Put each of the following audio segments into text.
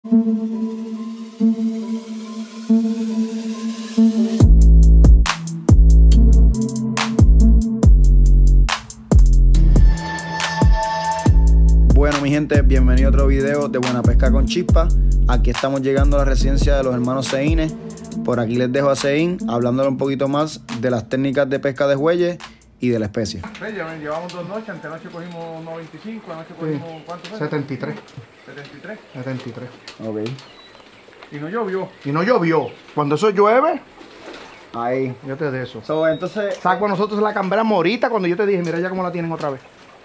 Bueno, mi gente, bienvenido a otro video de Buena Pesca con Chispa. Aquí estamos llegando a la residencia de los hermanos Seines. Por aquí les dejo a Sein hablándole un poquito más de las técnicas de pesca de jueyes y de la especie. Llevamos 2 noches, antenoche cogimos 1.25, anoche cogimos, ¿cuánto fue? 73. 73. 73. Ok. Y no llovió. Y no llovió. Cuando eso llueve, Ahí. fíjate de eso. Entonces... Saco a nosotros la cambera morita cuando yo te dije, mira ya cómo la tienen otra vez.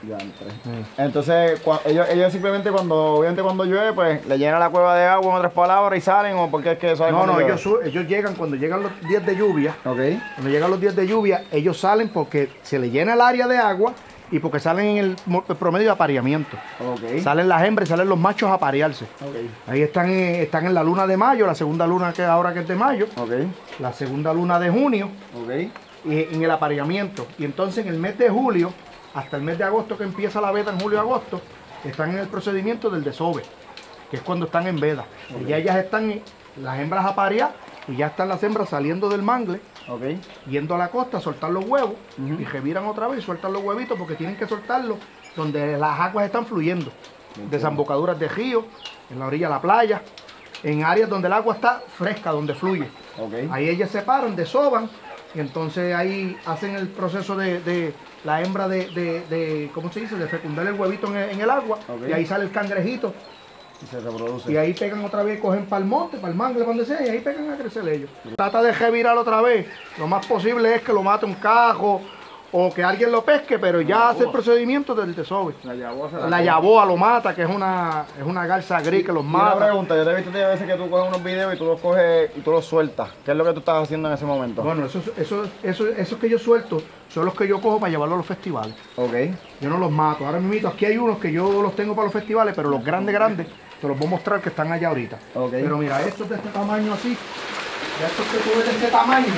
Entonces, ellos simplemente obviamente cuando llueve, pues le llenan la cueva de agua, en otras palabras, y salen, o porque es que salen. No, ellos llegan cuando llegan los días de lluvia. Ok. Cuando llegan los días de lluvia, ellos salen porque se le llena el área de agua y porque salen en el promedio de apareamiento. Ok. Salen las hembras y salen los machos a aparearse. Ok. Ahí están en la luna de mayo, la segunda luna que ahora que es de mayo, Ok. la segunda luna de junio, Ok. y en el apareamiento. Y entonces en el mes de julio, hasta el mes de agosto que empieza la veda en julio-agosto, están en el procedimiento del desove, que es cuando están en veda. Okay. Y ya ellas están, las hembras a parear, y ya están las hembras saliendo del mangle, Ok. yendo a la costa a soltar los huevos, y reviran otra vez y sueltan los huevitos porque tienen que soltarlos donde las aguas están fluyendo. Desembocaduras de río, en la orilla de la playa, en áreas donde el agua está fresca, donde fluye. Ok. Ahí ellas se paran, desoban, y entonces ahí hacen el proceso de la hembra ¿cómo se dice? De fecundar el huevito en el agua. Ok. Y ahí sale el cangrejito. Y se reproduce. Y ahí pegan otra vez, cogen para el monte, para el mangle, donde sea, y ahí pegan a crecer ellos. Trata de revirar otra vez. Lo más posible es que lo mate un cajo o que alguien lo pesque, pero ya hace el procedimiento del desove. La yaboa lo mata, que es una garza gris que los Una mata. pregunta, yo te he visto a veces que tú coges unos videos y tú los coges y tú los sueltas. ¿Qué es lo que tú estás haciendo en ese momento? Bueno, esos que yo suelto son los que yo cojo para llevarlos a los festivales. Ok. Yo no los mato. Ahora mismo aquí hay unos que yo los tengo para los festivales, pero los grandes, te los voy a mostrar que están allá ahorita. Ok. Pero mira, estos de este tamaño así, estos que tú ves de este tamaño.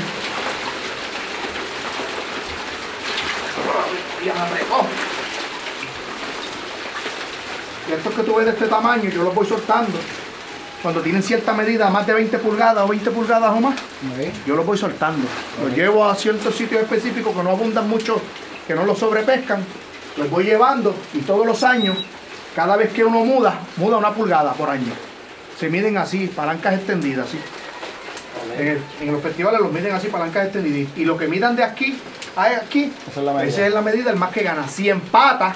Y estos que tú ves de este tamaño, yo los voy soltando. Cuando tienen cierta medida, más de 20 pulgadas o 20 pulgadas o más, yo los voy soltando. Los llevo a ciertos sitios específicos que no abundan mucho, que no los sobrepescan. Los voy llevando y todos los años, cada vez que uno muda 1 pulgada por año. Se miden así, palancas extendidas, así. En los festivales los miden así, palancas extendidas. Y lo que midan de aquí a aquí, esa es la medida, el más que gana. Si empata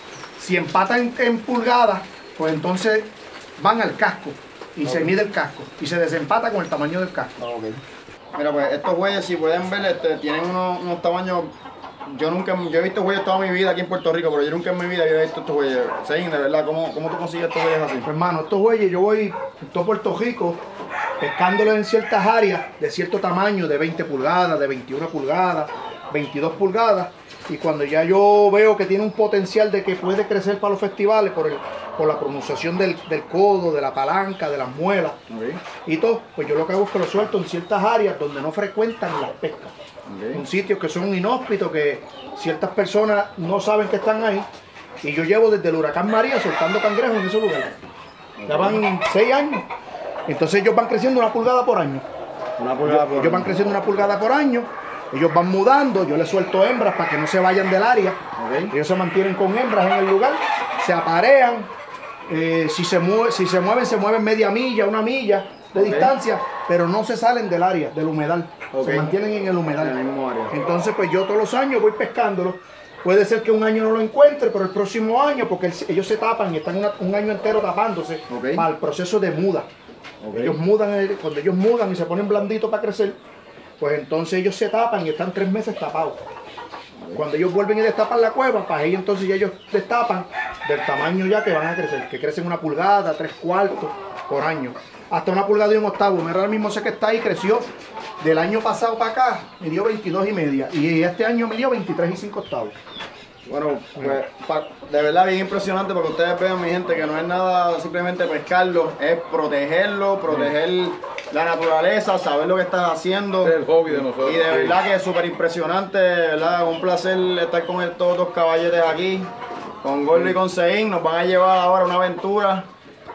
en pulgadas, pues entonces van al casco. Y se mide el casco y se desempata con el tamaño del casco. Okay. Mira, pues estos bueyes, si pueden ver, tienen unos tamaños. Yo he visto bueyes toda mi vida aquí en Puerto Rico, pero yo nunca en mi vida había visto estos bueyes. Sein, de verdad, ¿cómo tú consigues estos bueyes así? Pues, hermano, estos bueyes yo voy en todo Puerto Rico pescándolos en ciertas áreas de cierto tamaño, de 20 pulgadas, de 21 pulgadas, 22 pulgadas. Y cuando ya yo veo que tiene un potencial de que puede crecer para los festivales por la pronunciación del codo, de la palanca, de las muelas, y todo, pues yo lo que hago es que lo suelto en ciertas áreas donde no frecuentan las pescas. En sitios que son inhóspitos, que ciertas personas no saben que están ahí. Y yo llevo desde el huracán María soltando cangrejos en esos lugares. Ya van 6 años. Entonces ellos van creciendo 1 pulgada por año. Ellos van creciendo 1 pulgada por año. Ellos van mudando, yo les suelto hembras para que no se vayan del área. Ellos se mantienen con hembras en el lugar, se aparean. Si se mueven media milla, 1 milla de distancia, pero no se salen del área, del humedal. Se mantienen en el humedal. En el mismo área. Entonces, pues yo todos los años voy pescándolos. Puede ser que un año no lo encuentre, pero el próximo año, porque ellos se tapan y están un año entero tapándose para el proceso de muda. Ellos mudan, cuando ellos mudan y se ponen blanditos para crecer, pues entonces ellos se tapan y están 3 meses tapados. Cuando ellos vuelven y destapan la cueva, pues ahí entonces ya ellos destapan del tamaño ya que van a crecer, que crecen 1 pulgada, 3/4 por año. Hasta 1 pulgada y 1/8. Mira, ahora mismo sé que está ahí, creció. Del año pasado para acá, me dio 22,5. Y este año me dio 23,5. Bueno, pues de verdad bien impresionante porque ustedes vean, mi gente, que no es nada simplemente pescarlo, es protegerlo, proteger la naturaleza, saber lo que estás haciendo. Es el hobby de nosotros. Y de verdad que es súper impresionante, ¿verdad? Un placer estar con estos dos caballetes aquí, con Gordo y con Sein. Nos van a llevar ahora a una aventura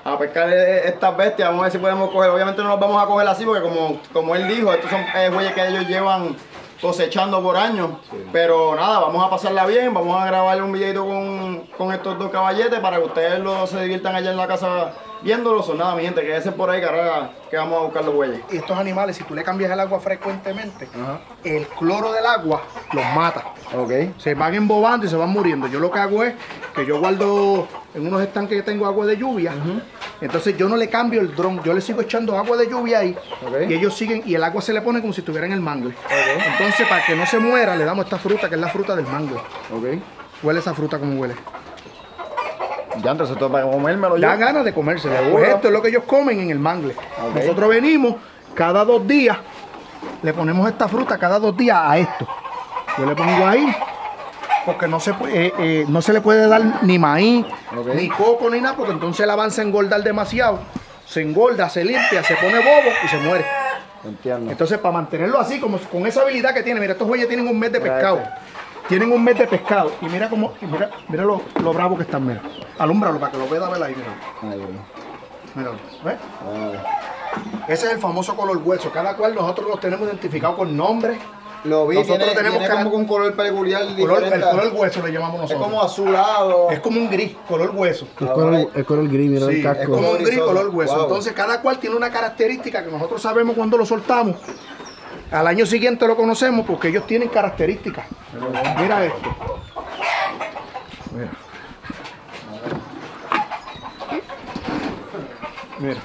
a pescar estas bestias. Vamos a ver si podemos coger. Obviamente no los vamos a coger así porque como él dijo, estos son bueyes que ellos llevan cosechando por años. Sí. Pero nada, vamos a pasarla bien, vamos a grabarle un videito con estos dos caballetes para que ustedes se diviertan allá en la casa viéndolos. O nada, mi gente, quédense por ahí que vamos a buscar los bueyes. Y estos animales, si tú le cambias el agua frecuentemente, el cloro del agua los mata. Okay. Se van embobando y se van muriendo. Yo lo que hago es que yo guardo en unos estanques que tengo agua de lluvia. Entonces yo no le cambio el dron, yo le sigo echando agua de lluvia ahí. Y ellos siguen, y el agua se le pone como si estuviera en el mangle. Entonces, para que no se muera, le damos esta fruta, que es la fruta del mangle. Huele esa fruta como huele. Ya, entonces esto es para comérmelo yo. Da ganas de comérselo. Pues esto es lo que ellos comen en el mangle. Nosotros venimos cada 2 días, le ponemos esta fruta cada 2 días a esto. Yo le pongo ahí, porque no se le puede dar ni maíz, ni coco, ni nada, porque entonces la van a engordar demasiado. Se engorda, se limpia, se pone bobo y se muere. Entiendo. Entonces, para mantenerlo así, como con esa habilidad que tiene, mira, estos bueyes tienen un mes de pescado. Tienen un mes de pescado. Y mira cómo, mira lo bravo que están, mira. Alúmbralo para que lo vea, ver ahí, mira. Míralo, ¿ves? Ese es el famoso color hueso. Cada cual nosotros los tenemos identificados con nombre. Lo vi, nosotros tenemos como un color peculiar diferente. El color hueso le llamamos nosotros. Es como azulado. Es como un gris, color hueso. El color gris, mira, sí, el casco. es como un gris, color hueso. Wow. Entonces cada cual tiene una característica que nosotros sabemos cuando lo soltamos. Al año siguiente lo conocemos porque ellos tienen características. Mira esto. Mira. Mira.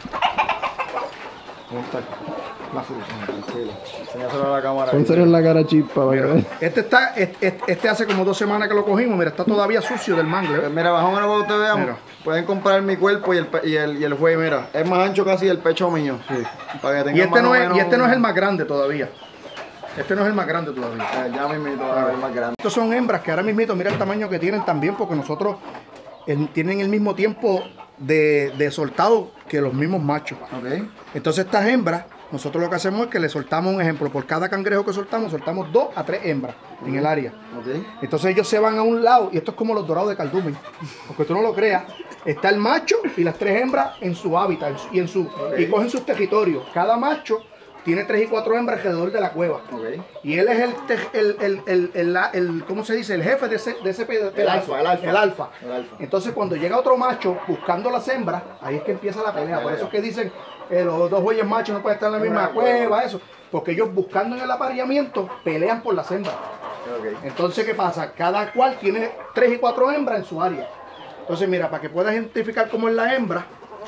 La fruta. Enséñaselo a la cámara. Pónselo en la cara, Chispa. Este hace como 2 semanas que lo cogimos. Mira, está todavía sucio del mangle. Pues mira, más o menos para que ustedes vean. Mira. Pueden comparar mi cuerpo y el juez, mira. Es más ancho casi el pecho mío. Sí. Para que y este no es el más grande todavía. Este no es el más grande todavía. Ya mismito va a ver el más grande. Estos son hembras que ahora mismito, mira el tamaño que tienen también, porque nosotros tienen el mismo tiempo de soltado que los mismos machos. Entonces estas hembras, nosotros lo que hacemos es que le soltamos un ejemplo. Por cada cangrejo que soltamos 2 a 3 hembras en el área. Entonces ellos se van a un lado, y esto es como los dorados de cardumen. Porque tú no lo creas, está el macho y las 3 hembras en su hábitat y cogen sus territorios. Cada macho tiene 3 y 4 hembras alrededor de la cueva. Y él es el ¿cómo se dice? El jefe de ese pedazo. El alfa. Entonces cuando llega otro macho buscando las hembras, ahí es que empieza la pelea. Por eso es que dicen los 2 bueyes machos no pueden estar en la misma cueva, eso. Porque ellos buscando en el apareamiento pelean por las hembras. Entonces, ¿qué pasa? Cada cual tiene 3 y 4 hembras en su área. Entonces, mira, para que puedas identificar cómo es la hembra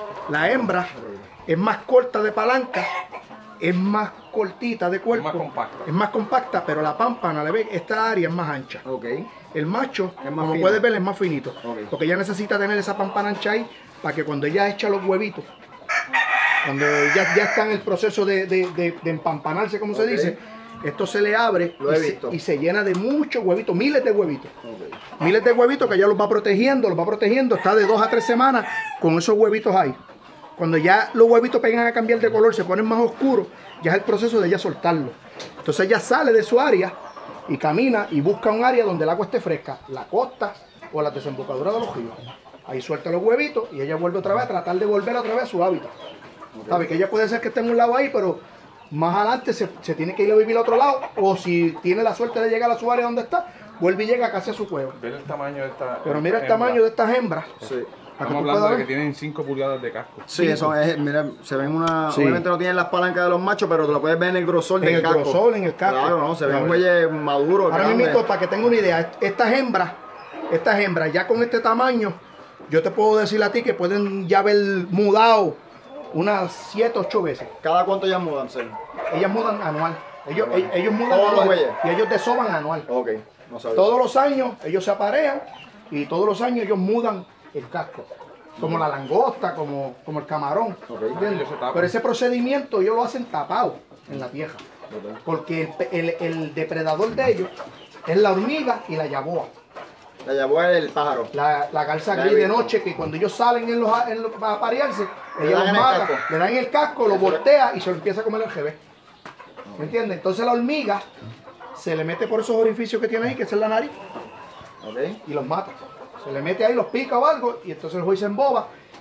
es más corta de palanca, es más cortita de cuerpo, es más compacta, pero la pámpana, le ves, esta área es más ancha. El macho, como puedes ver, es más finito, porque ella necesita tener esa pámpana ancha ahí para que cuando ella echa los huevitos, cuando ya está en el proceso de empampanarse, como se dice, esto se le abre y se llena de muchos huevitos, miles de huevitos. Miles de huevitos que ella los va protegiendo, está de 2 a 3 semanas con esos huevitos ahí. Cuando ya los huevitos pegan a cambiar de color, se ponen más oscuros, ya es el proceso de ella soltarlo. Entonces ella sale de su área y camina y busca un área donde el agua esté fresca, la costa o la desembocadura de los ríos. Ahí suelta los huevitos y ella vuelve otra vez a tratar de volver otra vez a su hábitat. Sabe que ella puede ser que esté en un lado ahí, pero más adelante se tiene que ir a vivir al otro lado, o si tiene la suerte de llegar a su área donde está, vuelve y llega casi a su cueva. Mira el tamaño de esta. Pero mira el tamaño de estas hembras. Sí. Estamos hablando de que tienen 5 pulgadas de casco. Sí, eso es, mira, se ven obviamente no tienen las palancas de los machos, pero te lo puedes ver en el grosor del casco. En el casco. Claro, no, se ven un bueyes maduros. Ahora mismo, para que tenga una idea, estas hembras ya con este tamaño, yo te puedo decir a ti que pueden ya haber mudado unas 7 o 8 veces. ¿Cada cuánto ellas mudan, Sel? Ellas mudan anual. Ellos mudan anual. Y ellos desoban anual. No sabía. Todos los años ellos se aparean y todos los años ellos mudan el casco. Como la langosta, como el camarón. Pero ese procedimiento ellos lo hacen tapado en la tierra. Porque el depredador de ellos es la hormiga y la yaboa. La yaboa es el pájaro. La garza gris de noche, que cuando ellos salen para aparearse, ellos los matan, le dan el casco, lo voltea y se lo empieza a comer el jebé. ¿Me entiendes? Entonces la hormiga se le mete por esos orificios que tiene ahí, que es en la nariz, y los mata. Se le mete ahí, los pica o algo, y entonces el juez se emboba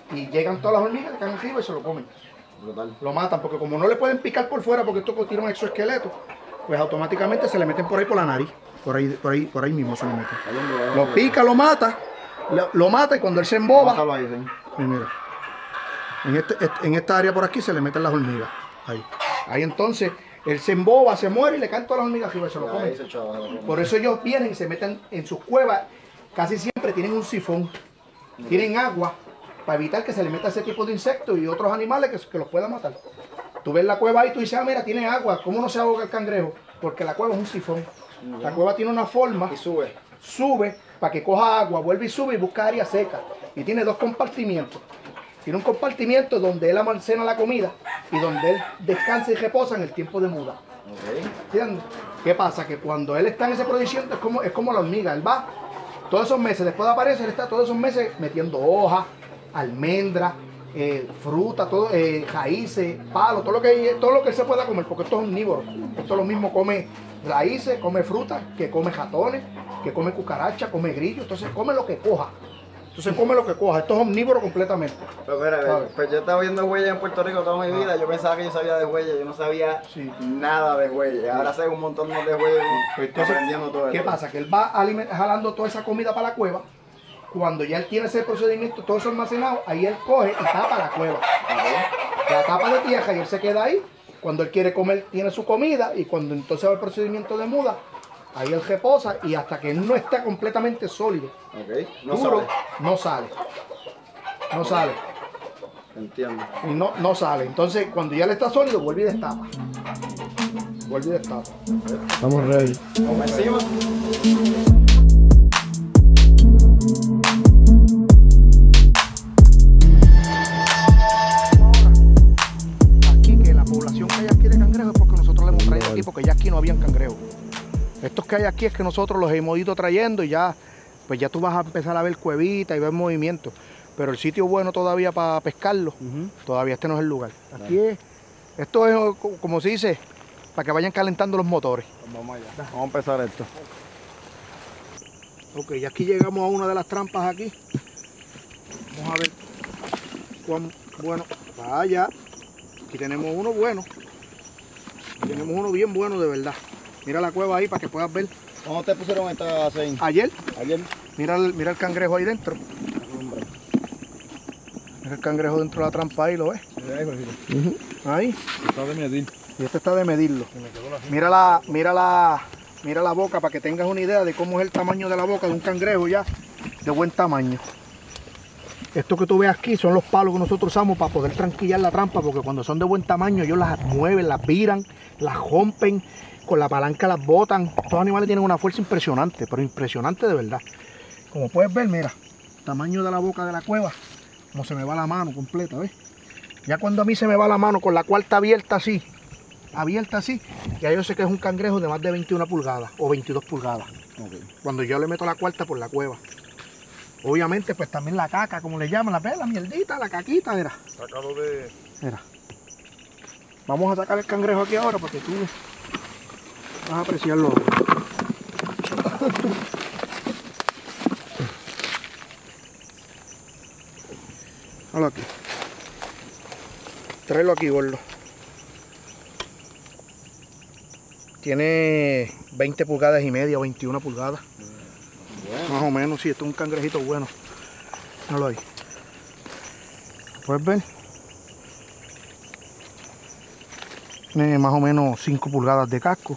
y llegan todas las hormigas, le caen encima y se lo comen. Brutal. Lo matan, porque como no le pueden picar por fuera, porque esto tiene un exoesqueleto, pues automáticamente se le meten por ahí por la nariz. Por ahí mismo se le meten. Lo pica, lo mata y cuando él se emboba. Ahí, sí. Y mira, en esta área por aquí se le meten las hormigas. Ahí entonces, él se emboba, se muere y le caen todas las hormigas arriba y se lo comen. Por eso ellos vienen y se meten en sus cuevas. Casi siempre tienen un sifón, tienen agua para evitar que se le meta ese tipo de insectos y otros animales que los puedan matar. Tú ves la cueva ahí y tú dices, ah, mira, tiene agua, ¿cómo no se ahoga el cangrejo? Porque la cueva es un sifón. La cueva tiene una forma Y sube. Sube para que coja agua, vuelve y sube y busca área seca. Y tiene dos compartimientos. Tiene un compartimiento donde él almacena la comida y donde él descansa y reposa en el tiempo de muda. ¿Entiendes? ¿Qué pasa? Que cuando él está en ese proyecto es como la hormiga. Él va todos esos meses, después de aparecer, él está todos esos meses metiendo hojas, almendras, fruta, todo, raíces, palos, todo lo que él se pueda comer, porque esto es omnívoro. Esto lo mismo come raíces, come fruta, que come ratones, que come cucarachas, come grillos, entonces come lo que coja. Esto es omnívoro completamente. Pero mira, pues yo estaba viendo huellas en Puerto Rico toda mi vida. Yo pensaba que yo sabía de huellas, yo no sabía nada de huellas. Ahora sé un montón de huellas, aprendiendo todo ¿Qué esto. pasa? Que él va jalando toda esa comida para la cueva. Cuando ya él tiene ese procedimiento, todo eso almacenado, ahí él coge y tapa la cueva. La tapa de tierra y él se queda ahí. Cuando él quiere comer, tiene su comida y cuando entonces va el procedimiento de muda, ahí él reposa y hasta que no está completamente sólido, no sale. Entiendo. Y no sale. Entonces, cuando ya le está sólido, vuelve y destapa. Estamos ready. Vamos encima. Aquí, que la población que hay aquí de cangrejos es porque nosotros le hemos traído aquí, porque ya aquí no habían cangrejos. Estos que hay aquí es que nosotros los hemos ido trayendo y ya, pues ya tú vas a empezar a ver cuevitas y ver movimientos. Pero el sitio bueno todavía para pescarlo, todavía este no es el lugar. Aquí esto es como se dice, para que vayan calentando los motores. Vamos allá. Vamos a empezar esto. Ok, y aquí llegamos a una de las trampas aquí. Vamos a ver cuán bueno. Vaya, aquí tenemos uno bueno. Tenemos uno bien bueno de verdad. Mira la cueva ahí para que puedas ver. ¿Cómo te pusieron esta seis? Ayer. Ayer. Mira el cangrejo ahí dentro. Mira el cangrejo dentro de la trampa ahí, ¿lo ves? Ahí. Está de medir. Y este está de medirlo. Mira la boca para que tengas una idea de cómo es el tamaño de la boca de un cangrejo ya de buen tamaño. Esto que tú ves aquí son los palos que nosotros usamos para poder tranquillar la trampa, porque cuando son de buen tamaño ellos las mueven, las viran, las rompen, con la palanca las botan. Estos animales tienen una fuerza impresionante, pero impresionante de verdad. Como puedes ver, mira, tamaño de la boca de la cueva, como se me va la mano completa, ¿ves? Ya cuando a mí se me va la mano con la cuarta abierta así, ya yo sé que es un cangrejo de más de 21 pulgadas o 22 pulgadas. Cuando yo le meto la cuarta por la cueva. Obviamente, pues también la caca, como le llaman, la mierdita, la caquita, mira. Sacado de... Mira. Vamos a sacar el cangrejo aquí ahora para que tú vas a apreciarlo. Háblalo aquí. Tráelo aquí, gordo. Tiene 20 pulgadas y media o 21 pulgadas. Bueno. Más o menos, sí, esto es un cangrejito bueno. Míralo ahí. ¿Puedes ver? Tiene más o menos 5 pulgadas de casco.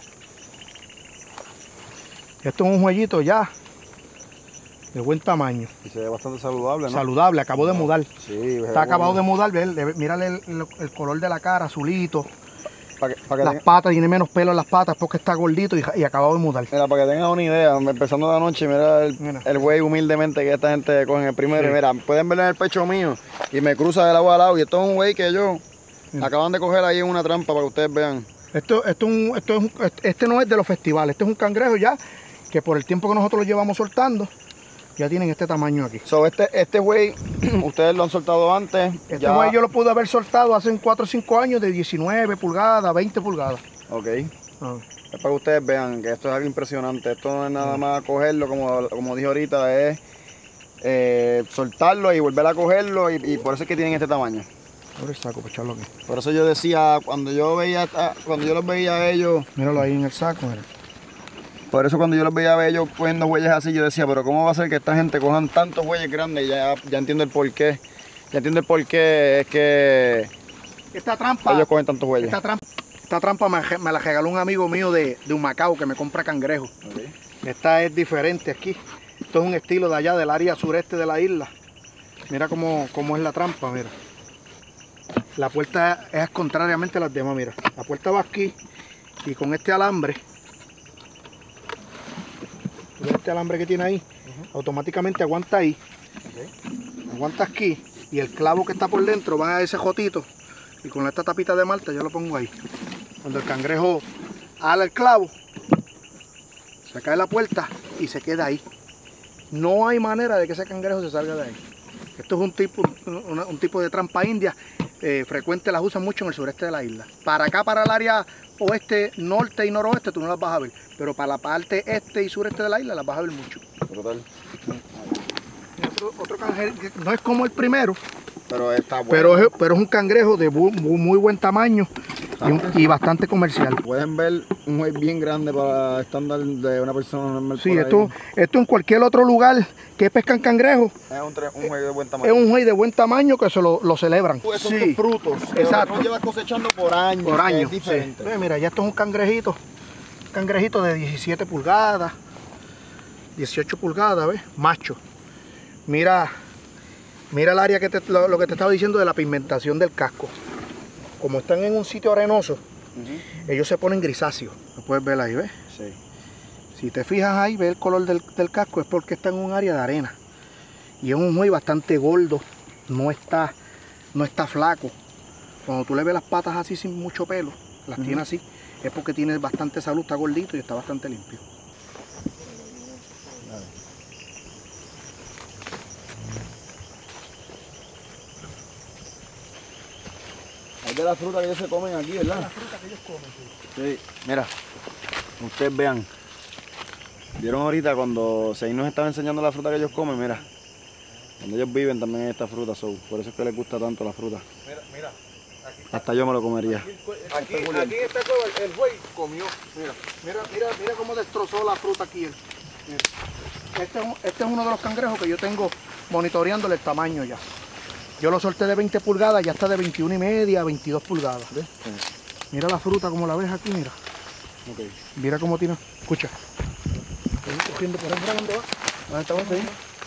Esto es un jueguito ya de buen tamaño. Y se ve bastante saludable, ¿no? Saludable, acabó de mudar. Sí, está acabado de mudar, mírale el color de la cara, azulito. Para que las patas, tiene menos pelo en las patas porque está gordito y acabado de mudar. Mira, para que tengas una idea, empezando la noche, mira el güey humildemente que esta gente coge en el primero. Sí. Mira, pueden verlo en el pecho mío y me cruza del agua al lado. Y esto es un güey que yo acaban de coger ahí en una trampa para que ustedes vean. Este no es de los festivales, este es un cangrejo ya que por el tiempo que nosotros lo llevamos soltando, ya tienen este tamaño aquí. So, este güey, ustedes lo han soltado antes. Este güey yo lo pude haber soltado hace 4 o 5 años de 19 pulgadas, 20 pulgadas. Ok. Es para que ustedes vean que esto es algo impresionante. Esto no es nada más cogerlo, como dije ahorita, es soltarlo y volver a cogerlo y por eso es que tienen este tamaño. Abre el saco para echarlo aquí. Por eso yo decía, cuando yo los veía a ellos... Míralo ahí en el saco, mira. Por eso cuando yo los veía a ellos cogiendo huellas así, yo decía, pero ¿cómo va a ser que esta gente cojan tantos huellas grandes? Ya entiendo el porqué. Ya entiendo el porqué es que Esta trampa... ellos cogen tantos huellas. Esta trampa me la regaló un amigo mío de Humacao que me compra cangrejos. Okay. Esta es diferente aquí. Esto es un estilo de allá, del área sureste de la isla. Mira cómo es la trampa, mira. La puerta es contrariamente a las demás, mira. La puerta va aquí y con este alambre, este alambre que tiene ahí, automáticamente aguanta ahí. Okay. Aguanta aquí y el clavo que está por dentro va a ese jotito y con esta tapita de malta yo lo pongo ahí. Cuando el cangrejo ala el clavo, se cae la puerta y se queda ahí. No hay manera de que ese cangrejo se salga de ahí. Esto es un tipo de trampa india. Frecuente, las usan mucho en el sureste de la isla. Para acá, para el área oeste, norte y noroeste, tú no las vas a ver. Pero para la parte este y sureste de la isla las vas a ver mucho. Total. Otro cangrejo, no es como el primero, pero está bueno. Pero es un cangrejo de muy buen tamaño y bastante comercial. Pueden ver un juez bien grande para estándar de una persona normal. Sí, esto en cualquier otro lugar que pescan cangrejos. Es un juez de buen tamaño. Es un juez de buen tamaño que se lo celebran. Pues son tus frutos. Exacto. Lo llevas cosechando por años. Por años. Es diferente. Sí. Mira, ya esto es un cangrejito de 17 pulgadas, 18 pulgadas, ¿ves? Macho. Mira el área que lo que te estaba diciendo de la pigmentación del casco. Como están en un sitio arenoso, ellos se ponen grisáceos. Lo puedes ver ahí, ¿ves? Sí. Si te fijas ahí, ves el color del casco, es porque está en un área de arena. Y es un muelle bastante gordo, no está flaco. Cuando tú le ves las patas así sin mucho pelo, las tiene así, es porque tiene bastante salud, está gordito y está bastante limpio. Es de la fruta que ellos se comen aquí, ¿verdad? La fruta que ellos comen, sí. Sí, mira, ustedes vean. Vieron ahorita cuando Sein nos estaba enseñando la fruta que ellos comen, mira. Donde ellos viven también hay esta fruta, por eso es que les gusta tanto la fruta. Mira. Hasta yo me lo comería. Aquí en esta cueva el buey comió. Mira cómo destrozó la fruta aquí. Mira. Este es uno de los cangrejos que yo tengo monitoreándole el tamaño ya. Yo lo solté de 20 pulgadas, ya está de 21 y media, 22 pulgadas. ¿Ves? Sí. Mira la fruta como la ves aquí, mira. Okay. Mira cómo tiene. Escucha. Estoy cogiendo por ahí. ¿Dónde va? ¿Dónde estamos ahí?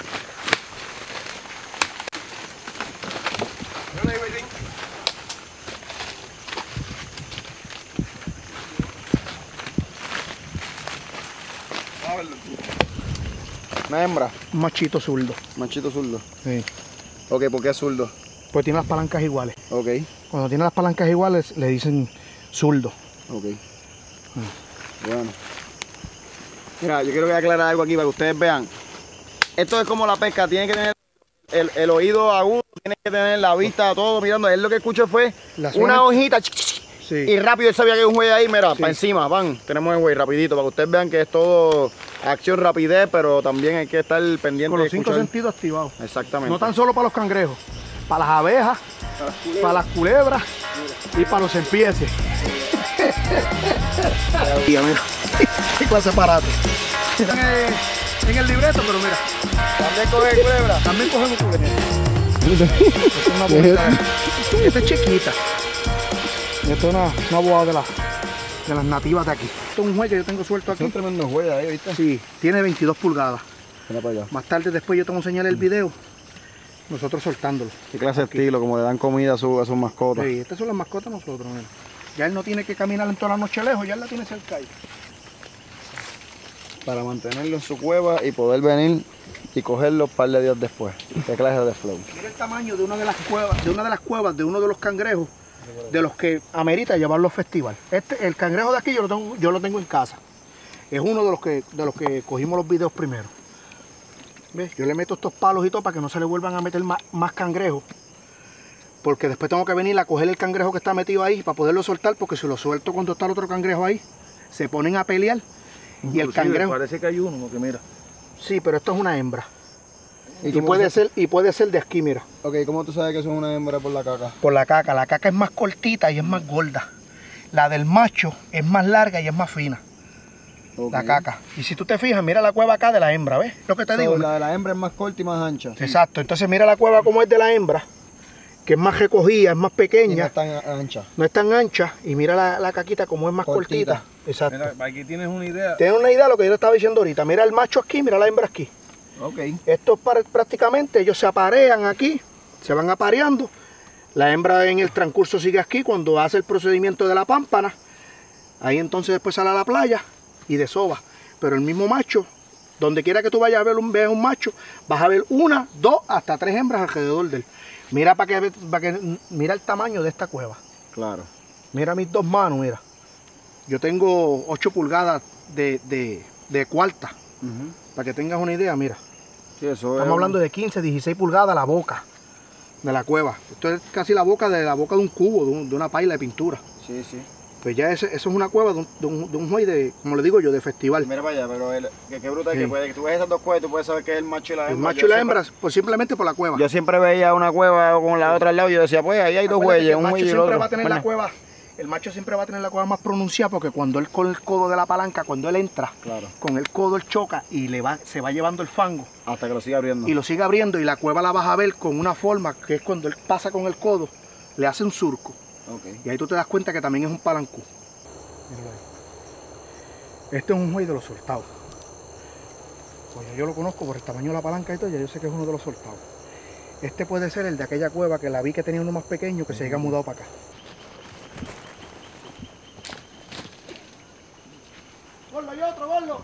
Una hembra. Un machito zurdo. Machito zurdo. Sí. Ok, ¿por qué es zurdo? Pues tiene las palancas iguales. Ok. Cuando tiene las palancas iguales le dicen zurdo. Ok. Bueno. Mira, yo quiero que aclarar algo aquí para que ustedes vean. Esto es como la pesca, tiene que tener el oído agudo, tiene que tener la vista, todo mirando. Él lo que escuchó fue una hojita sí. Y rápido él sabía que hay un juez ahí, mira, para encima, van. Tenemos el juez rapidito para que ustedes vean que es todo acción, rapidez, pero también hay que estar pendiente. Con los de 5 sentidos activados. Exactamente. No tan solo para los cangrejos, para las abejas, para las culebras y para los serpientes. Mira, qué clase de aparato. En el libreto, pero mira. ¿También coge culebra? También cogemos culebra. Esta es una bolita. Esta es chiquita. Esta es una boa de las nativas de aquí. Esto es un juez que yo tengo suelto aquí. Son tremendos jueces ahí, ¿viste? Sí, tiene 22 pulgadas. Mira para allá. Más tarde después yo te voy a enseñar el video. Nosotros soltándolo. ¿Qué clase de estilo? Como le dan comida a sus mascotas. Sí, estas son las mascotas nosotros, mira. Ya él no tiene que caminar en toda la noche lejos, ya él la tiene cerca ahí. Para mantenerlo en su cueva y poder venir y cogerlo un par de días después. ¿Qué clase de flow? Mira el tamaño de una de las cuevas, de uno de los cangrejos, de los que amerita llevarlo al festival. El cangrejo de aquí yo lo tengo en casa. Es uno de los que cogimos los videos primero. ¿Ves? Yo le meto estos palos y todo para que no se le vuelvan a meter más cangrejos. Porque después tengo que venir a coger el cangrejo que está metido ahí para poderlo soltar, porque si lo suelto cuando está el otro cangrejo ahí, se ponen a pelear. Y el cangrejo... Parece que hay uno, que mira. Sí, pero esto es una hembra. Y puede ser de aquí, mira. Ok, ¿cómo tú sabes que eso es una hembra por la caca? Por la caca es más cortita y es más gorda. La del macho es más larga y es más fina. Okay. La caca. Y si tú te fijas, mira la cueva acá de la hembra, ¿ves? Lo que te digo. La de la hembra es más corta y más ancha. Exacto. Entonces mira la cueva como es de la hembra, que es más recogida, es más pequeña. Y no es tan ancha. No es tan ancha. Y mira la caquita como es más cortita. Exacto. Mira, aquí tienes una idea. Tienes una idea de lo que yo te estaba diciendo ahorita. Mira el macho aquí, mira la hembra aquí. Ok. Esto prácticamente ellos se aparean aquí, se van apareando. La hembra en el transcurso sigue aquí cuando hace el procedimiento de la pámpana. Ahí entonces después sale a la playa y desova. Pero el mismo macho, donde quiera que tú vayas a ver veas un macho, vas a ver 1, 2, hasta 3 hembras alrededor de él. Mira mira el tamaño de esta cueva. Claro. Mira mis 2 manos, mira. Yo tengo 8 pulgadas de cuarta. Para que tengas una idea, mira. Sí, eso estamos hablando de 15, 16 pulgadas la boca de la cueva. Esto es casi la boca de un cubo, de una paila de pintura. Sí, sí. Pues ya eso es una cueva de un juez de, como le digo yo, de festival. Mira para allá, pero qué brutal que puede, que tú ves esas 2 cuevas y tú puedes saber que es el macho y la hembra. El macho y la hembra, pues simplemente por la cueva. Yo siempre veía una cueva con la otra al lado y yo decía, pues ahí hay 2 huellas, un huelle y el otro. Va a tener la cueva. El macho siempre va a tener la cueva más pronunciada porque cuando él con el codo de la palanca, cuando él entra, claro, con el codo él choca y se va llevando el fango. Hasta que lo siga abriendo. Y lo sigue abriendo y la cueva la vas a ver con una forma que es cuando él pasa con el codo, le hace un surco. Okay. Y ahí tú te das cuenta que también es un palancú. Míralo ahí. Este es un juez de los soltados. Pues yo lo conozco por el tamaño de la palanca y todo, ya yo sé que es uno de los soltados. Este puede ser el de aquella cueva que la vi que tenía uno más pequeño que se haya mudado para acá. ¡Gordo, hay otro, gordo!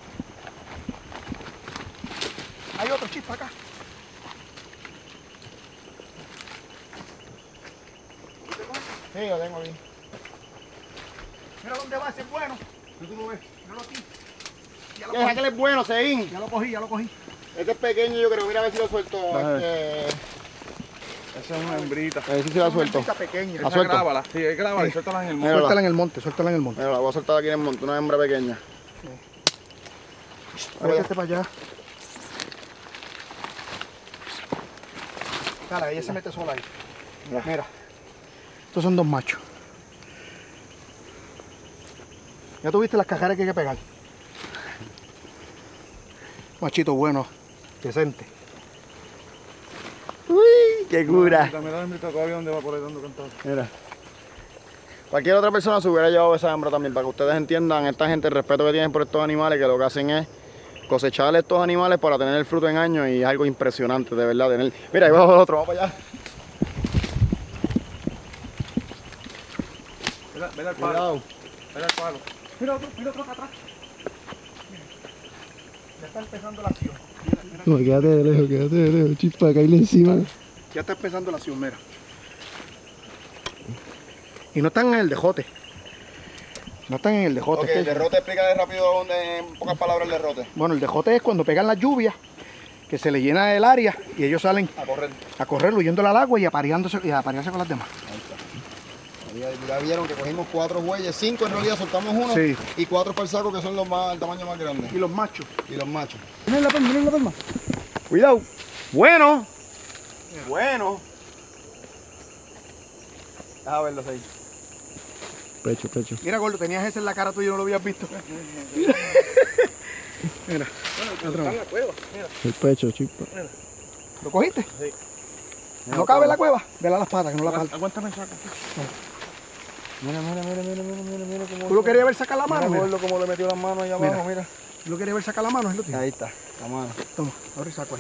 Hay otro chispa acá. Sí, lo tengo aquí. Mira dónde va, ese es bueno. ¿Tú lo ves? Míralo aquí. ¿Qué es bueno, Seín? Ya lo cogí. Este es pequeño, yo creo. Mira a ver si lo suelto. Esa es una hembrita. A ver si se la suelto. Una pequeña. Esa grábala. Sí, grábala y suéltala en el monte. Suéltala en el monte. Mira, la voy a soltar aquí en el monte, una hembra pequeña. Vete para allá. Dale, ella se mete sola ahí. Mira. Estos son 2 machos. Ya tuviste las cajaras que hay que pegar. Machito bueno, decente. Uy, qué cura. Mira. Cualquier otra persona se hubiera llevado esa hembra también, para que ustedes entiendan, esta gente, el respeto que tienen por estos animales, que lo que hacen es cosechar estos animales para tener el fruto en años, y es algo impresionante, de verdad. Mira, ahí va otro, vamos para allá. Mira el palo. Mira el palo. Mira otro acá atrás. Ya está empezando la acción. No, quédate de lejos, chispa, caíle encima. Ya está empezando la acción, mira. Y no están en el dejote. Ok, el derrote, explícale rápido en pocas palabras el derrote. Bueno, el dejote es cuando pegan las lluvias, que se le llena el área y ellos salen a correr huyéndole al agua y aparearse con las demás. Ahí está. Ya vieron que cogimos 4 bueyes, 5 en realidad, soltamos uno, sí, y 4 para el saco, que son el tamaño más grande. Y los machos. Miren la palma. Cuidado. Bueno. Bueno. Déjame verlos ahí. Pecho. Mira, gordo, tenías ese en la cara tuya y no lo habías visto. Mira. Está en la cueva. Mira. El pecho, chispa. ¿Lo cogiste? Sí. ¿No cabe en la cueva? Vela las patas, que no la falta. Aguántame el saco. Mira. ¿Tú lo querías ver sacar la mano? Mira cómo le metió las manos ahí abajo, mira. ¿Tú lo querías ver sacar la mano? Ahí está, la mano. Toma, ahora saco ahí.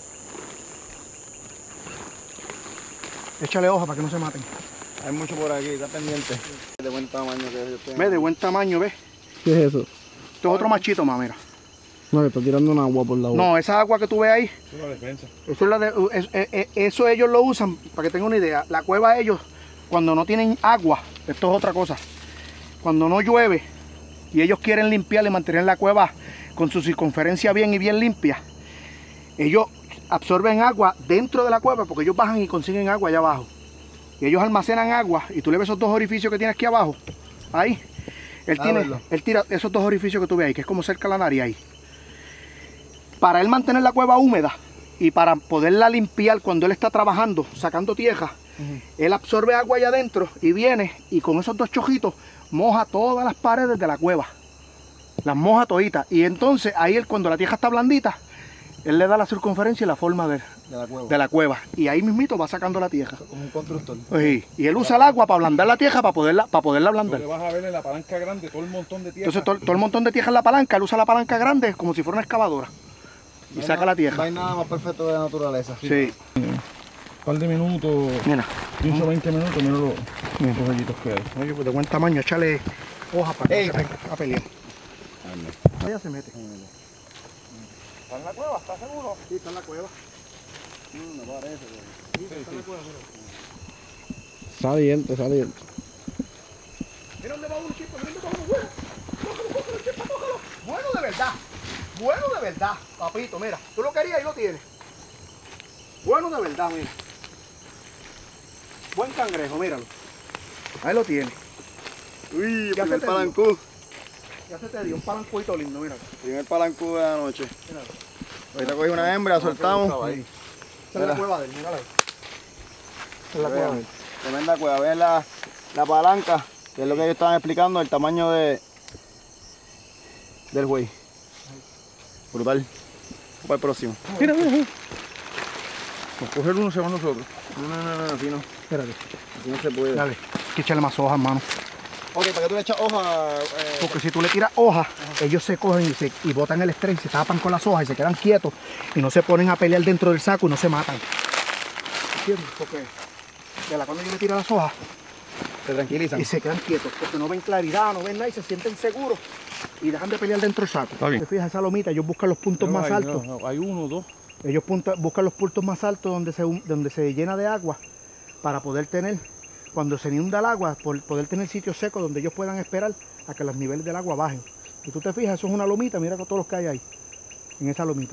Échale hoja para que no se maten. Hay mucho por aquí, está pendiente. De buen tamaño que yo tengo. Ve, de buen tamaño, ¿ves? ¿Qué es eso? Esto es otro machito más, mira. No, le está tirando un agua por la boca. No, esa agua que tú ves ahí, Es una defensa. eso ellos lo usan, para que tengan una idea. La cueva ellos, cuando no tienen agua, esto es otra cosa. Cuando no llueve y ellos quieren limpiar y mantener la cueva con su circunferencia bien y bien limpia, ellos absorben agua dentro de la cueva porque ellos bajan y consiguen agua allá abajo. Y ellos almacenan agua y tú le ves esos 2 orificios que tienes aquí abajo. Ahí. Él tira esos 2 orificios que tú ves ahí, que es como cerca de la nariz ahí. Para él mantener la cueva húmeda, Y para poderla limpiar cuando él está trabajando, sacando tierra, él absorbe agua allá adentro y viene y con esos 2 chojitos moja todas las paredes de la cueva. Las moja toditas. Y entonces ahí él, cuando la tierra está blandita, él le da la circunferencia y la forma de la cueva. Y ahí mismito va sacando la tierra. Como un constructor. Sí. Y él usa el agua para ablandar la tierra, para poderla ablandar. Tú le vas a ver en la palanca grande todo el montón de tierra. Entonces todo el montón de tierra en la palanca, él usa la palanca grande como si fuera una excavadora. Y saca la tierra. No hay nada más perfecto de la naturaleza. Sí. Un par de minutos, Mira. 15 o 20 minutos, mira los hoyitos que hay. Oye, pues de buen tamaño, échale hoja para que se venga a pelear. Allá se mete. ¿Está en la cueva? ¿Estás seguro? Sí, está en la cueva. No parece, Sí, está en la cueva, mira. Saliente. Mira dónde va uno, chico, mira dónde va uno, bueno. Cógelo, chico, cógelo. Bueno de verdad. Bueno de verdad, papito, mira. Tú lo querías y lo tienes. Bueno de verdad, mira. Buen cangrejo, míralo. Ahí lo tiene. Uy, Ya primer se te palancú. Ya se te dio un palancuito lindo, míralo. Primer palancú de la noche. Míralo. Ahorita cogí una hembra, soltamos. Esa es la cueva de él, mírala ahí. Esa es la cueva de él. Tremenda cueva. Ven la palanca, que es lo que ellos estaban explicando, el tamaño del güey. Brutal. Vamos para el próximo. Mira. Por coger uno se van nosotros. No, así no. Espérate. Así no se puede. Dale. Hay que echarle más hojas, hermano. Ok, ¿para qué tú le echas hoja? Porque si tú le tiras hojas, ellos se cogen y botan el estrés, se tapan con las hojas y se quedan quietos y no se ponen a pelear dentro del saco y no se matan. ¿Entiendes? Porque cuando yo le tiro las hojas Se tranquilizan. y se quedan quietos, porque no ven claridad, no ven nada y se sienten seguros y dejan de pelear dentro del saco. Está bien. ¿Te fijas esa lomita? Ellos buscan los puntos más altos. Hay uno, dos. Ellos buscan los puntos más altos donde se llena de agua para poder tener, cuando se inunda el agua, poder tener sitios secos donde ellos puedan esperar a que los niveles del agua bajen. Y tú te fijas, eso es una lomita, mira con todos los que hay ahí, en esa lomita.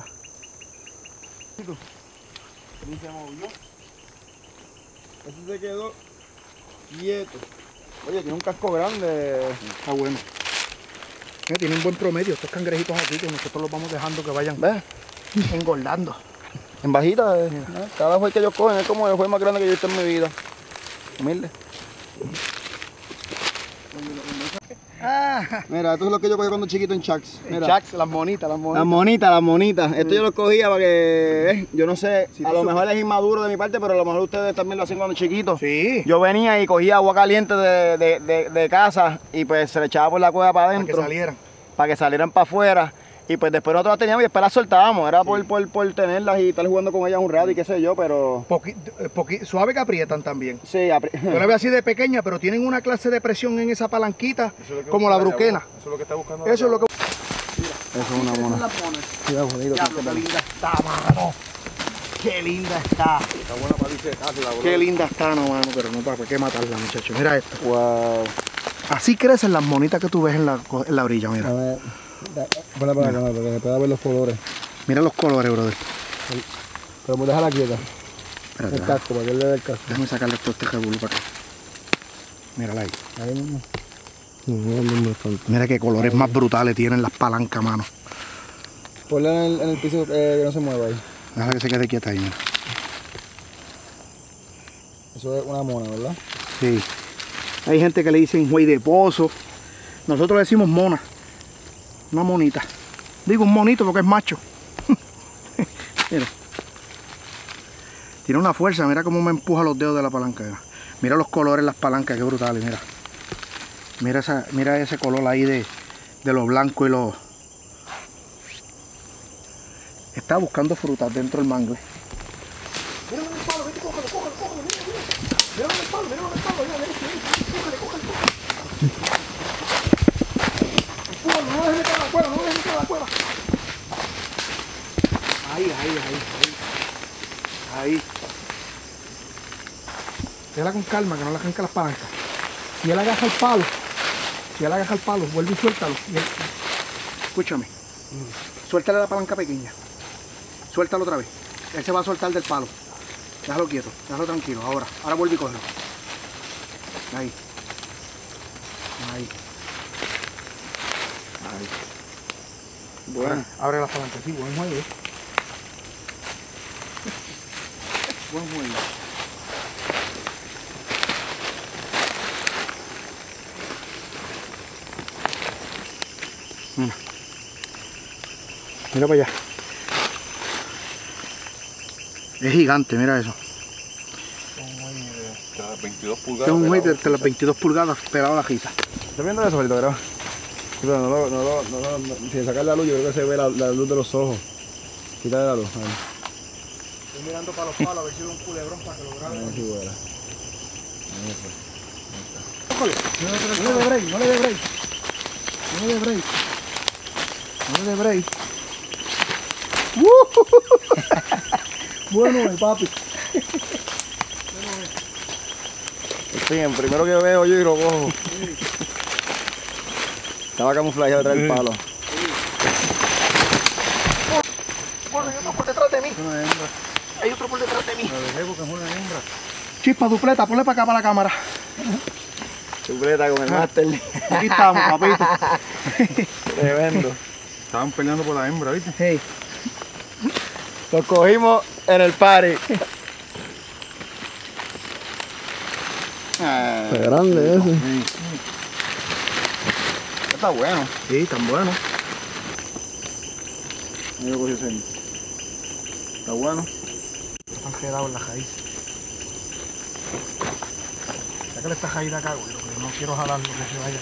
Ni se movió. Ese se quedó quieto. Oye, tiene un casco grande. Está bueno. Tiene un buen promedio estos cangrejitos aquí que nosotros los vamos dejando que vayan ¿Ves? engordando. En bajita. Cada juez que ellos cogen es como el juez más grande que yo he visto en mi vida. Humilde. Mira, esto es lo que yo cogí cuando chiquito en Chucks. Mira. Chucks, las monitas. Las monitas. Esto yo lo cogía para que, yo no sé, a lo mejor es inmaduro de mi parte, pero a lo mejor ustedes también lo hacen cuando chiquitos. Sí. Yo venía y cogía agua caliente de casa y pues se le echaba por la cueva para adentro. Para que salieran para afuera. Y pues después nosotros las teníamos y después las soltábamos. Era por tenerlas y estar jugando con ellas un rato y qué sé yo, pero... Suave que aprietan también. Sí, Yo la veo así de pequeña, pero tienen una clase de presión en esa palanquita, como la bruquena. Eso es lo que está buscando. Eso es lo que... Eso es una mona. Cuidado, bonito. Qué linda está, mano. Qué linda está. Está buena para irse casi la Qué linda está, no, mano, pero no para qué matarla, muchachos. Mira esto. Wow. Así crecen las monitas que tú ves en la orilla, mira. A ver, ponla para acá, para que se pueda ver los colores. Mira los colores, brother. Pero déjala quieta. Espérate, El casco, para que él le dé el casco. déjame sacarle todo este revolú para acá. Mírala ahí. Ahí mismo. No, Mira qué colores más brutales tienen las palancas, mano. Ponla en el piso que no se mueva ahí. Déjala que se quede quieta ahí, mira. Eso es una mona, ¿verdad? Sí. Hay gente que le dicen güey de pozo. Nosotros le decimos mona. Una monita. Digo un monito porque es macho. Mira. Tiene una fuerza. Mira cómo me empuja los dedos de la palanca. Mira los colores de las palancas, qué brutales. Mira. Mira ese color ahí de lo blanco y lo... Está buscando frutas dentro del mangle. Mira el palo, vete, cógelo. Mira el palo, mira. No dejes meter a la cueva, Ahí. Déjala con calma, que no le arranque las palancas. Si él agarra el palo, vuelve y suéltalo. Escúchame. Suéltale la palanca pequeña. Suéltalo otra vez. Él se va a soltar del palo. Déjalo quieto, déjalo tranquilo. Ahora vuelve y cógelo. Ahí. Bueno. Abre la palanca, sí, buen juego. Buen juego. Mira para allá. Es gigante, mira eso. Hasta 22 pulgadas. Este es un juez de las 22 pulgadas pelado a la jita. ¿Estás viendo eso, Felito? Creo. Sí, pero si le sacas la luz, yo creo que se ve la luz de los ojos. Quítale la luz. A ver. Estoy mirando para los palos a ver si veo un culebrón para que lo grabe. A ver si vuela. No le dé break, no le dé break. No le dé break. No le dé break. Bueno, papi. Sí, el primero que veo yo y lo cojo. Estaba camuflajeado detrás del palo. Bueno, hay otro por detrás de mí. Una hembra. Hay otro por detrás de mí. Lo dejé porque es una hembra. Chispa, dupleta, ponle para acá para la cámara. Chupleta con el máster. Aquí estamos, papito. Tremendo. Estaban peleando por la hembra, ¿viste? Hey. Lo cogimos en el party. Está grande ese. Está bueno. Sí, tan bueno. Yo cogí ese. Está bueno. Han quedado en la raíz. Sácale esta raíz de acá, güey. Lo que no quiero jalar, lo que se vaya.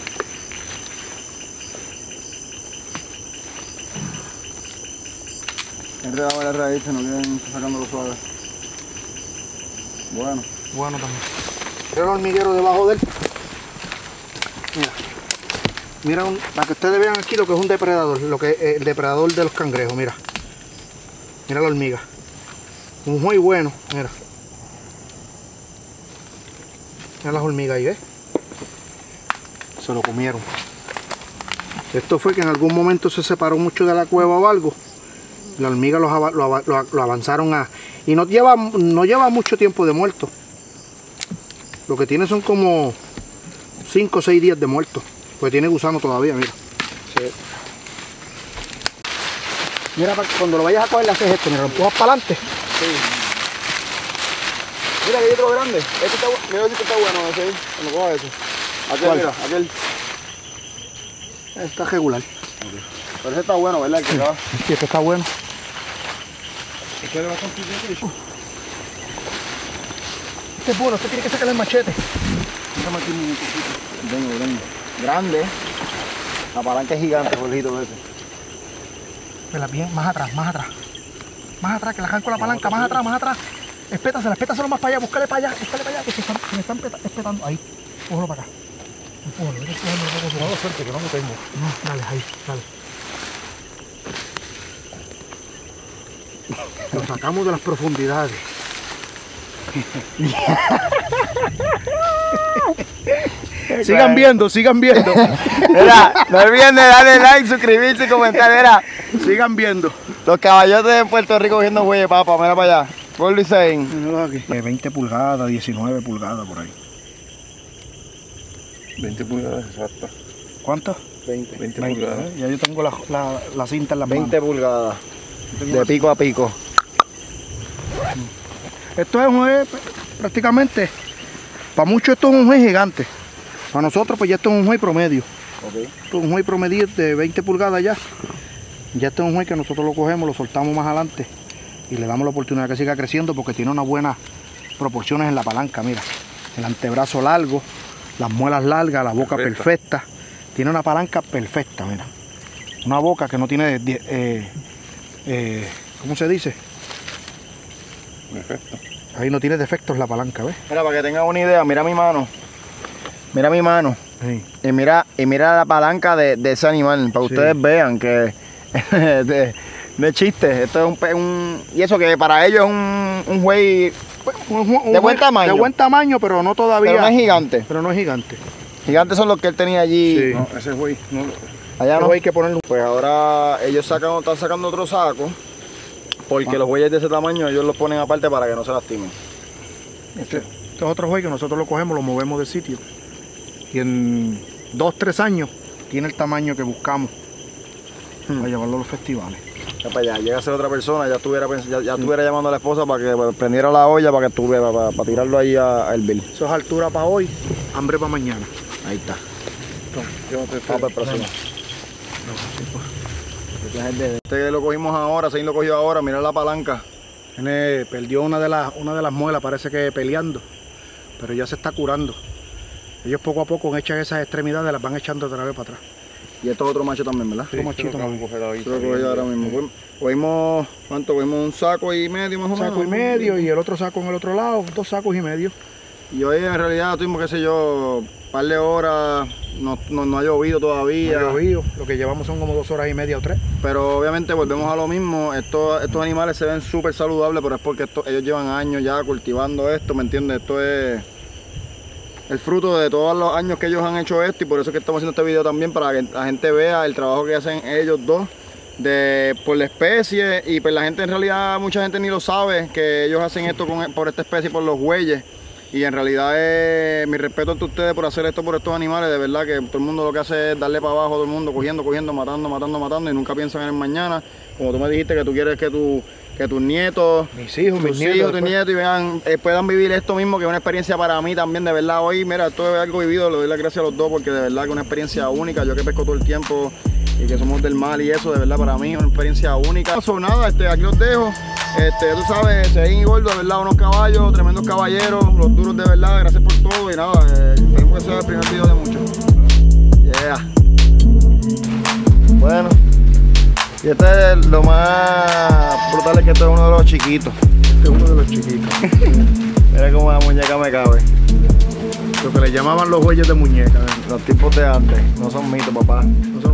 Enredado en las raíces, no quieren sacándolo suave. Bueno. Bueno también. Mira el hormiguero debajo de él. Mira. Mira, para que ustedes vean aquí lo que es un depredador, lo que es el depredador de los cangrejos, mira. Mira la hormiga. Un muy bueno, mira. Mira las hormigas ahí, ¿ves? Se lo comieron. Esto fue que en algún momento se separó mucho de la cueva o algo. La hormiga lo avanzaron a... Y no lleva mucho tiempo de muerto. Lo que tiene son como 5 o 6 días de muerto. Porque tiene gusano todavía, mira. Sí. Mira, cuando lo vayas a coger le haces esto, mira, lo empujas para adelante. Sí. Mira que hay otro grande. Este está bueno. Mira si este está bueno, ese ahí. Cuando coja ese. Aquel, ¿Cuál? mira, aquel. Está regular. Okay. Pero ese está bueno, ¿verdad? El que acaba. Sí, este está bueno. Este es bastante difícil. Este es bueno, este tiene que sacarle el machete. Déjame aquí un poquito. Vengo. Grande. La palanca es gigante, bolito ese. Vela bien, más atrás, más atrás. Más atrás, que la arranco la palanca, más atrás, más atrás. Espétaselo más para allá, búscale para allá, que se me están espetando. Ahí, cógelo para acá. Empújalo, No, suerte que no me tengo. No, dale, ahí, dale. Lo sacamos de las profundidades. Sigan viendo. Mira, no olviden de darle like, suscribirse y comentar. Mira, Sigan viendo. los caballotes de Puerto Rico cogiendo huelle, papá. Mira para allá. Por Luis Sain. 20 pulgadas, 19 pulgadas por ahí. 20 pulgadas, exacto. ¿Cuánto? 20 pulgadas. Ya yo tengo la cinta en las 20 pulgadas. De pico a pico. Esto es un juez prácticamente, para muchos esto es un juez gigante. Para nosotros pues ya esto es un juez promedio. Okay. Esto es un juez promedio de 20 pulgadas ya. Ya este es un juez que nosotros lo cogemos, lo soltamos más adelante y le damos la oportunidad que siga creciendo porque tiene unas buenas proporciones en la palanca. Mira, el antebrazo largo, las muelas largas, la boca perfecta. Tiene una palanca perfecta, mira. Una boca que no tiene, ¿cómo se dice? Perfecto. Ahí no tiene defectos la palanca, ¿ves? Mira, para que tengan una idea, mira mi mano. Mira mi mano. Sí. Y mira la palanca de ese animal. Para que Sí. ustedes vean que no es chiste. Esto es y eso que para ellos es un juez de buen tamaño. De buen tamaño, pero no todavía. Pero no es gigante. Pero no es gigante. Gigantes son los que él tenía allí. Sí. No, ese güey, no. Allá no. Hay que ponerlo. Pues ahora ellos están sacando otro saco. Porque los bueyes de ese tamaño ellos los ponen aparte para que no se lastimen. Este es otro juez que nosotros lo cogemos, lo movemos de sitio. Y en 2 o 3 años tiene el tamaño que buscamos para llevarlo a los festivales. Ya para allá, llega a ser otra persona, ya estuviera llamando a la esposa para que prendiera la olla para que para tirarlo ahí a hervir. Eso es altura para hoy, hambre para mañana. Ahí está. Vamos para el próximo. Este lo cogimos ahora, Seín lo cogió ahora, mira la palanca. Perdió una de las muelas, parece que peleando, pero ya se está curando. Ellos poco a poco echan esas extremidades, las van echando otra vez para atrás. Y esto es otro macho también, ¿verdad? Sí, otro machito también. Lo cogí ahora mismo. Cogimos, ¿cuánto? Cogimos un saco y medio más o menos. Un saco y medio y el otro saco en el otro lado, 2 sacos y medio. Y hoy en realidad tuvimos, qué sé yo, un par de horas, no ha llovido todavía. No ha llovido, lo que llevamos son como 2 horas y media o 3. Pero obviamente volvemos a lo mismo, estos animales se ven súper saludables, pero es porque ellos llevan años ya cultivando esto, ¿me entiendes? Esto es el fruto de todos los años que ellos han hecho esto y por eso es que estamos haciendo este video también, para que la gente vea el trabajo que hacen ellos dos por la especie. Y pues la gente, en realidad mucha gente ni lo sabe, que ellos hacen esto por esta especie, por los bueyes. Y en realidad mi respeto ante ustedes por hacer esto por estos animales. De verdad que todo el mundo lo que hace es darle para abajo a todo el mundo, cogiendo, matando y nunca piensan en el mañana. Como tú me dijiste que tú quieres que tus nietos, mis hijos, tus nietos y puedan vivir esto mismo, que es una experiencia para mí también, de verdad. Hoy, mira, esto es algo vivido, le doy las gracias a los dos porque de verdad que es una experiencia única. Yo que pesco todo el tiempo y que somos del mar y eso, de verdad para mí es una experiencia única. No son nada, aquí los dejo. Tú sabes, Seín y Gordo, de verdad, unos caballos, tremendos caballeros, los duros de verdad, gracias por todo y nada, esperemos que sea el primer video de muchos. Yeah. Bueno, y este es lo más brutal, es que este es uno de los chiquitos. Este es uno de los chiquitos. Mira cómo la muñeca me cabe. Lo que le llamaban los bueyes de muñeca. Los tipos de antes, no son mitos, papá. No son